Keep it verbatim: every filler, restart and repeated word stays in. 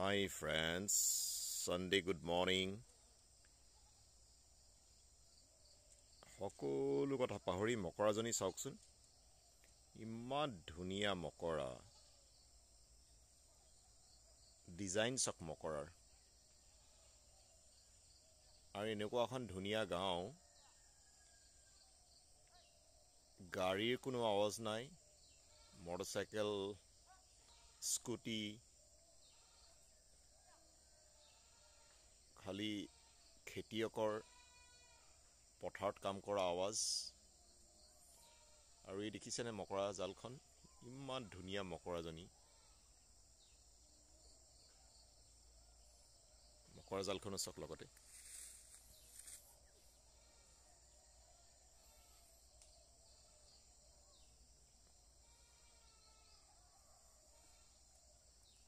Hi friends, Sunday good morning. সকলো কথা পাহৰি মকৰাজনী চাওকচোন ইমান ধুনীয়া মকৰা ডিজাইন চাওক মকৰাৰ আৰু এনেকুৱা এখন ধুনীয়া গাঁও গাড়ীৰ কোনো আৱাজ নাই মটৰচাইকেল স্কুটি খালি খেতিয়কৰ পথাৰত কাম কৰা আৱাজ আৰু এই দেখিছেনে মকৰা জালখন ইমান ধুনীয়া মকৰাজনী মকৰা জালখনো চাওক লগতে